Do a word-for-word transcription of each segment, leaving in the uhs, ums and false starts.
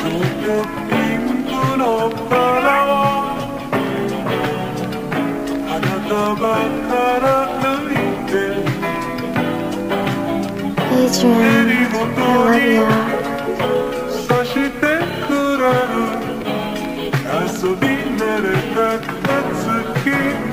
조금 힘들어 따라와 하나다가 가라앉는데 Adrian, I love you. 사실 땡크라는 가슴이 내려가 가득히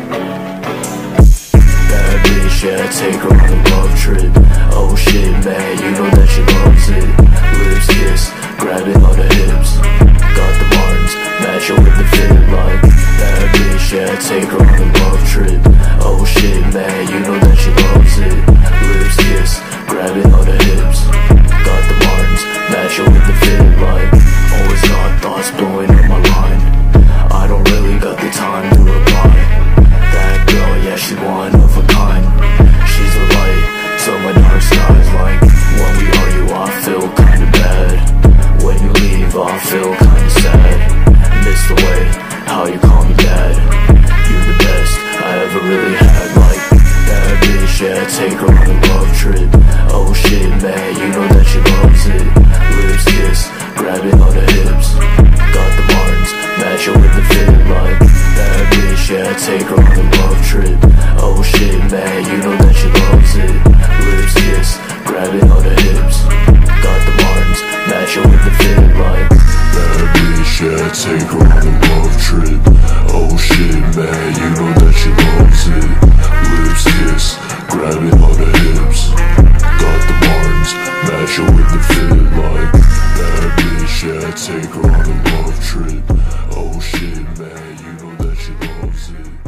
Bad bitch, yeah, take her on a love trip. Oh shit, man, you know that she loves it. Lips kiss, grabbing on the hips. Got the Martins, match it with the fit like. Bad bitch, yeah, take her on a love trip. Oh shit, man, you know that she loves it. Lips kiss, grabbing on the hips. Got the Martins, match it with the fit like. Always got thoughts blowing up my line. I don't really got the time to reply. That girl, yeah, she's one of a kind. She's a light to my dark skies. Like when we argue, I feel kinda bad. When you leave, I feel kinda sad. Miss the way how you call me dad. You're the best I ever really had. Like that bitch, yeah, take her on a love trip. Oh shit, man, you know that she loves it. Lips kiss, grabbing on the hips. Got the Martins, match it with the fit like. That bitch, yeah, take her on a love trip. Oh shit, man, you know that she loves it. Lips kiss, grabbing on the hips. Got the Martins, match it with the fit like. That bitch, yeah, take her on a love trip. Oh shit, man, you know that she loves it. Lips kiss, grabbing on the hips. Got the Martins, match it with the fit like. That bitch, yeah, take her on a love trip. Oh shit, man, you know that she loves it.